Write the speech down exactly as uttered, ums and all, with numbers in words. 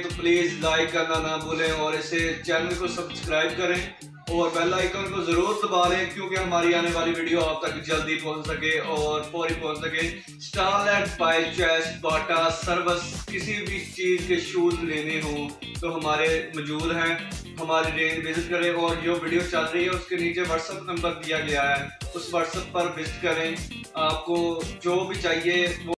तो please like करना ना भूलें और इसे चैनल को सब्सक्राइब करें और बेल आइकन को ज़रूर दबा लें, क्योंकि हमारी आने वाली वीडियो आप तक जल्दी पहुंच सके और फौरी पहुंच सके। Starlight by chest, Bata, service, किसी भी चीज़ के शूज़ लेने हों तो हमारे मौजूद हैं। हमारी रेंज विजिट करें और जो वीडियो चल रही है उसके नीचे व्हाट्सएप नंबर दिया गया है, उस व्हाट्सएप पर विजिट करें। आपको जो भी चाहिए वो